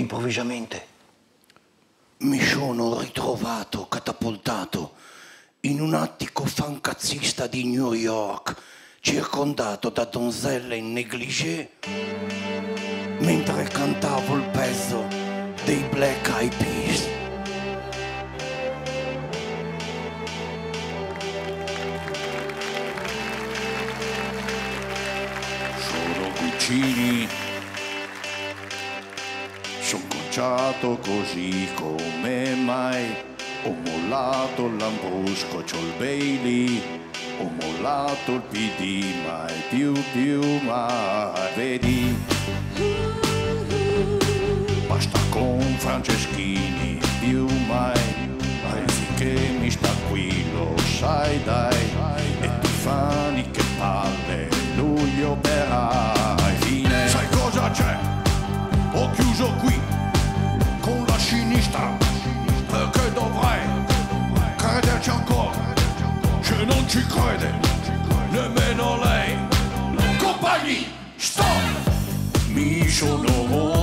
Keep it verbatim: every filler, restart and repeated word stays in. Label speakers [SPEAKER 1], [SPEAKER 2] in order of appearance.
[SPEAKER 1] improvvisamente mi sono ritrovato catapultato in un attico fancazzista di New York, circondato da donzelle in negligé, mentre cantavo il pezzo dei Black Eyed Peas.
[SPEAKER 2] Sono Guccini, sono conciato così come mai. Ho mollato il Lambrusco, c'ho il Bailey, ho mollato il P D, mai più più mai. Vedi, basta con Franceschini, più mai. Anziché mi sta qui, lo sai dai, e tu fani che palle, lui operai. Fine. Sai cosa c'è? Ho chiuso qui con la sinistra, perché dovrei crederci ancora, se non ci crede nemmeno lei. Compagni, stop! Mi sono